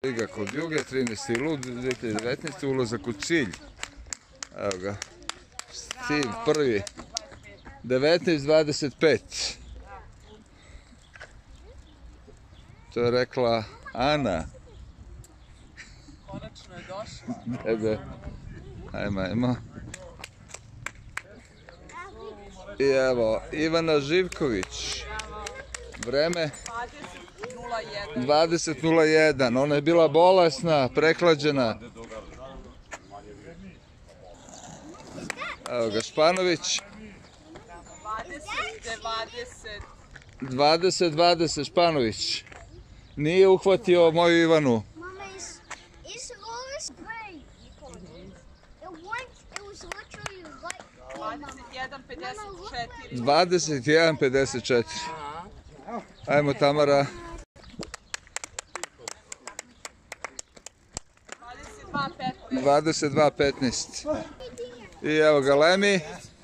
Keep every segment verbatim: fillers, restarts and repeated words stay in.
Liga kod Juge, trinaesti jul dve hiljade devetnaeste. ulazak u cilj. Evo ga. Cilj prvi. devetnaest dvadeset pet. To je rekla Ana. Konačno je došla. Ebe. Ajmo, ajmo. I evo, Ivana Živković. Vreme? dvadeset nula jedan. Ona je bila bolesna, prehlađena. Evo ga, Španović. dvadeset dvadeset, Španović. Nije uhvatio moju Ivanu. dvadeset jedan pedeset četiri. Ajmo, Tamara. dvadeset dva petnaest. I evo ga, Lemi.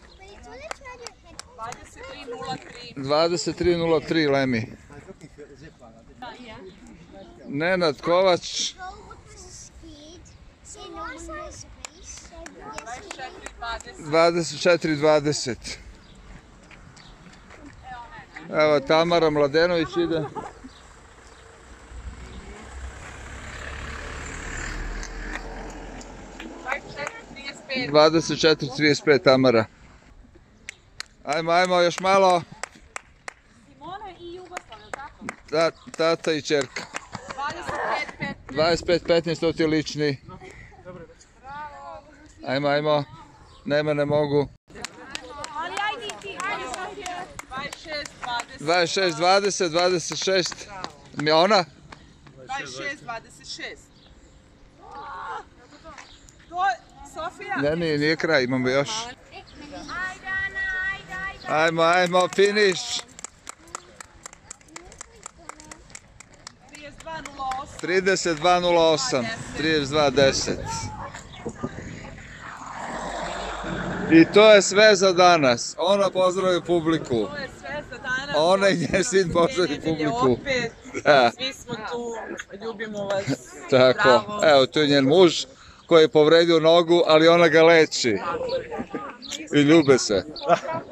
dvadeset tri nula tri, Lemi. Nenad Kovač. dvadeset četiri dvadeset. Evo, Tamara Mladenović ide. dvadeset četiri trideset pet, Tamara. Ajmo, ajmo, još malo. Simona i Jugoslav, je li tako? Da, tata i čerka. dvadeset pet petnaest, to ti je lični. Ajmo, ajmo. Nema, ne mogu. Ali ajde ti, ajde Sofija. dvadeset šest dvadeset, dvadeset šest. Mi ona? dvadeset šest dvadeset šest. To, Sofija. Ne, nije, nije kraj, imamo još. Ajde, Ana, ajde, ajde. Ajmo, ajmo, finiš. trideset dva nula osam. trideset dva deset. I to je sve za danas. Ona pozdravlja publiku. To je sve za danas. Ona i njen sin pozdravlja publiku. Svi smo tu, ljubimo vas. Tako, evo tu je njen muž koji je povredio nogu, ali ona ga leči. I ljube se.